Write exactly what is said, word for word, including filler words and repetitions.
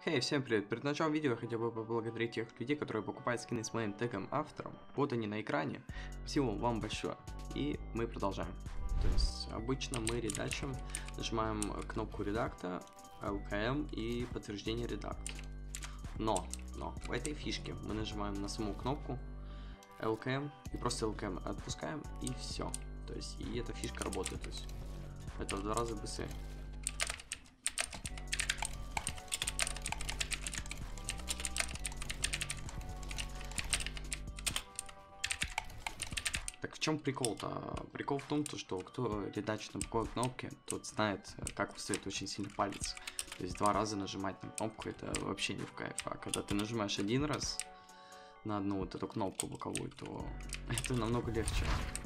Хей, hey, всем привет! Перед началом видео я хотел бы поблагодарить тех людей, которые покупают скины с моим тегом автором. Вот они на экране. Спасибо вам большое. И мы продолжаем. То есть обычно мы редачим, нажимаем кнопку редакта, эл кей эм и подтверждение редакта. Но, но в этой фишке мы нажимаем на саму кнопку эл кей эм и просто эл кей эм отпускаем и все. То есть и эта фишка работает. То есть это в два раза быстрее. Так в чем прикол-то? Прикол в том, то, что кто редачит на какой кнопке, тот знает, как выставить очень сильно палец. То есть два раза нажимать на кнопку — это вообще не в кайф. А когда ты нажимаешь один раз на одну вот эту кнопку боковую, то это намного легче.